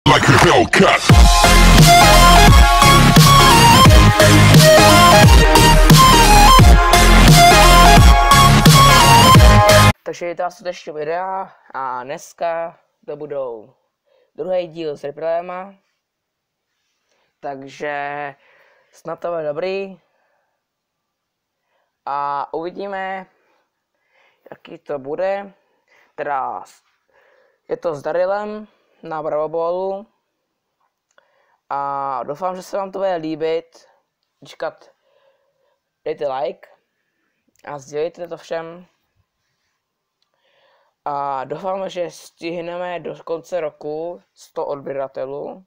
like a Hellcat. Takže je to asi další videa a dneska to budou druhý díl s reprilema. Takže snad to bude dobrý. A uvidíme, jaký to bude. Teda je to s Darylem na Bravobolu. A doufám, že se vám to bude líbit. Říkat, dejte like a sdělejte to všem. A doufám, že stihneme do konce roku 100 odběratelů.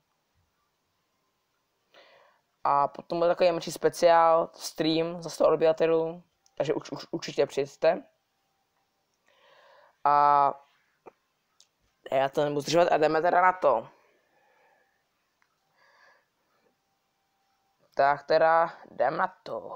A potom bude takový menší speciál, stream za 100 odběratelů. Takže určitě přijďte. A já to nebudu zdržovat a jdeme teda na to. Tak teda jdem na to.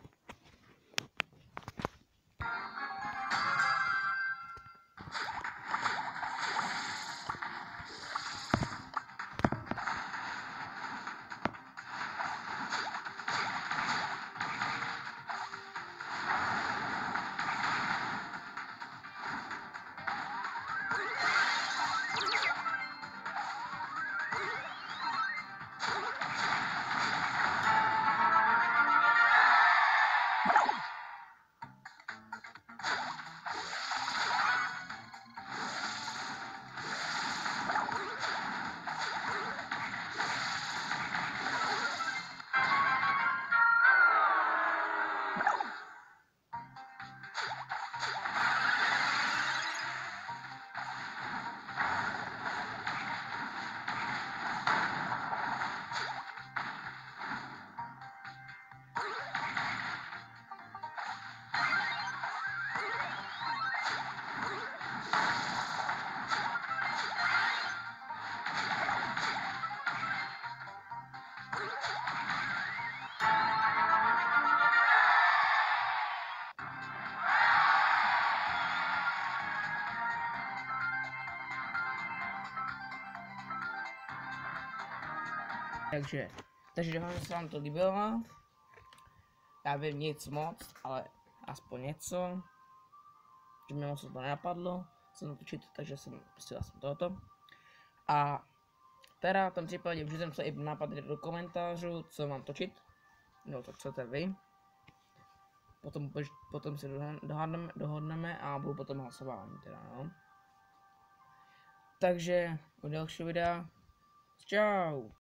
Takže doufám, že se vám to líbilo. Já vím nic moc, ale aspoň něco. Že mě moc to nenapadlo se natočit, takže jsem pustil jsem tohoto. A teda v tom případě můžete se i napadnout do komentářů, co mám točit. No to chcete vy. Potom se dohodneme a budu potom hlasování teda, no. Takže u dalšího videa. Čau.